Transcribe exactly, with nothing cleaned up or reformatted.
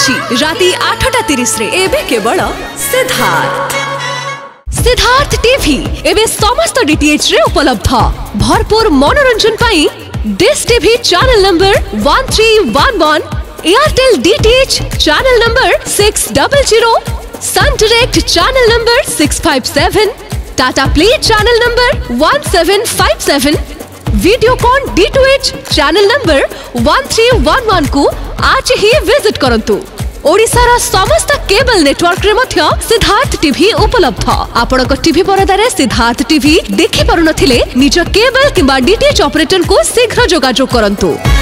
होउछि राति आठटा तीस रे एबे केवल सिद्धार्थ सिद्धार्थ टीवी एबे समस्त डीटीएच रे उपलब्ध। भरपूर मनोरंजन पाई Dish TV channel number one three one one, Airtel DTH channel number six double zero, Sun Direct channel number six five seven, Tata Play channel number one seven five seven, Videocon D two H channel number one three one one को आज ही visit करंतु। ओडिशार समस्त cable network रे मध्य Siddharth TV उपलब्ध। आपनक TV परदारे Siddharth TV देखि पारुनथिले निज केबल किंबा डीटीएच ऑपरेटर को शीघ्र जोगाजोग करंतु।